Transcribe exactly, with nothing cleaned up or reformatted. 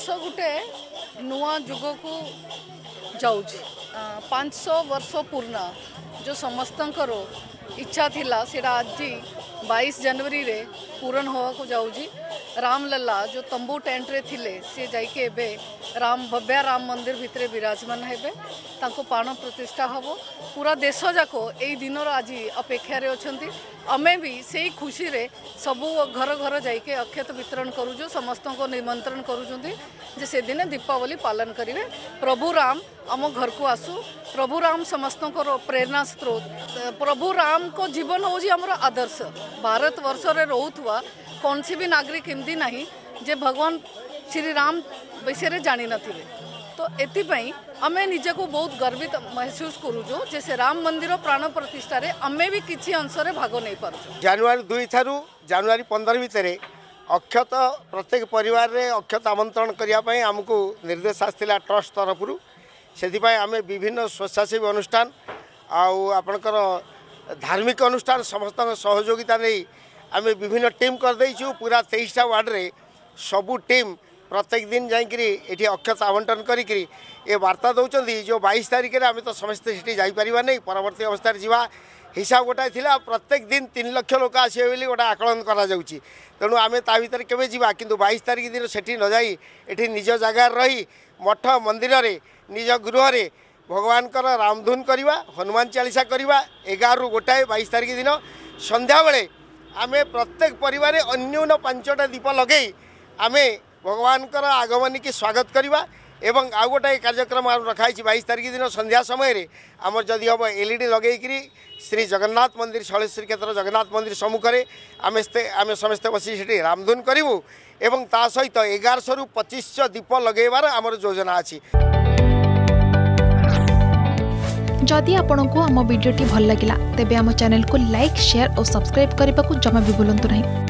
देश गोटे नुआ जुग को जाऊँगी पाँच सौ वर्ष पूर्ण जो समस्त इच्छा थिला सेटा आज बाईस जनवरी रे पूरण होवा को जाऊँगी। रामलला जो तंबू टेंट रे थिले सी जाइके एबे राम भव्य राम मंदिर भितरे विराजमान हेबे तांको पाण प्रतिष्ठा हबो। पूरा देश जाको एई दिनर आज अपेक्षा रे अछंती। आमे भी सेई खुशी रे सबु घर घर जाइके अक्षत वितरण करूजो समस्त को निमंत्रण करूजंती जे से दिन दीपावली पालन करिवे। प्रभु राम आम घर को आसु। प्रभु राम समस्त को प्रेरणा स्रोत। प्रभु राम को जीवन होउजी हमर आदर्श। भारत वर्ष रे रहउथवा कौन सी भी नागरिक एमती नहीं जे भगवान श्री राम विषय जानी नथिले। तो एतिपाई आमे निजे को बहुत गर्वित महसूस करूजो जे से राम मंदिर प्राण प्रतिष्ठा रे आमे भी किछि अंश रे भाग नहीं पारजो। जनवरी दुई थारु जनवरी पंद्रह भितर अक्षत प्रत्येक परिवार रे अक्षत आमंत्रण करिया पई हमकु निर्देश आस्थिला ट्रस्ट तरफरु। सेथिपाई आमे विभिन्न स्वच्छासेवी अनुष्ठान आउ आपनकर धार्मिक अनुष्ठान समस्त सहयोगिता नहीं आमे विभिन्न टीम कर देइछु। पूरा तेईसटा वार्ड रे सबू टीम प्रत्येक दिन जाइकरी एठी अक्षत आवंटन करिकरी ए वार्ता दउचंदी जो बाईस तारिख रे आमे तो समस्त सेठी जाई परिबा नहीं। परवर्ती अवस्था रे जीवा हिसाब गोटा थिला प्रत्येक दिन तीन लाख लोक आसे बोली गोटा आकलन करा जाउची। तेणु आमे ता भीतर केबे जीवा किंतु बाईस तारिख दिन सेठी न जाई एठी निज जगह रही मठ मंदिर रे निज गृह रे भगवान कर रामधुन करवा हनुमान चालीसा करवा एगार रु गोटाए बाईस तारिख दिन संध्या बेले आमे प्रत्येक परिवार अन्यून पांचटा दीप लगे आमे भगवान कर आगमन की स्वागत करवा। एवं आउ गोटाए कार्यक्रम रखाई बाईस तारिख दिन संध्या समय रे आमर जदि हम एलईडी लगे श्री जगन्नाथ मंदिर शैल श्रीक्षेत्र जगन्नाथ मंदिर सम्मुख में आमे आमे समस्ते बसी सेठी रामधुन करूँ। एवं ता सहित एगारश रु पच्चीस दीप लगेबार आमर योजना अच्छी। जदि आपंक आम भिडी भल लगा तेब आम चैनल को लाइक शेयर और सब्सक्राइब करने को जमा भी भूलु नहीं।